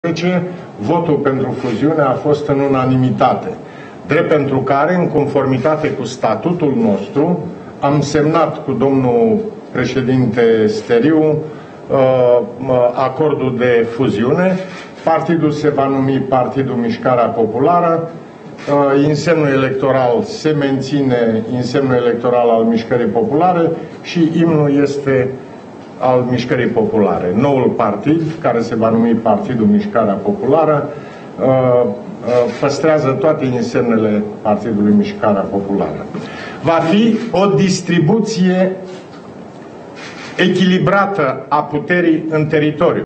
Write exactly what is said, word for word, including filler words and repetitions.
Votul pentru fuziune a fost în unanimitate, drept pentru care, în conformitate cu statutul nostru, am semnat cu domnul președinte Steriu acordul de fuziune. Partidul se va numi Partidul Mișcarea Populară, insemnul electoral se menține insemnul electoral al Mișcării Populare și imnul este al Mișcării Populare. Noul partid, care se va numi Partidul Mișcarea Populară, păstrează toate insemnele Partidului Mișcarea Populară. Va fi o distribuție echilibrată a puterii în teritoriu.